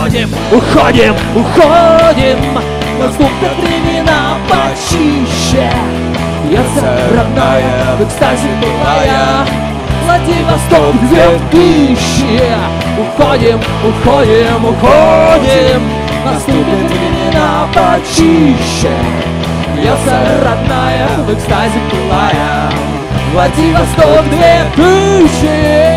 уходим, уходим, уходим. Наступят времена почище. Пьеса родная, в экстазе былая. Владивосток 2000. Уходим, уходим, уходим. Наступят времена почище. Пьеса родная, в экстазе былая. Владивосток 2000.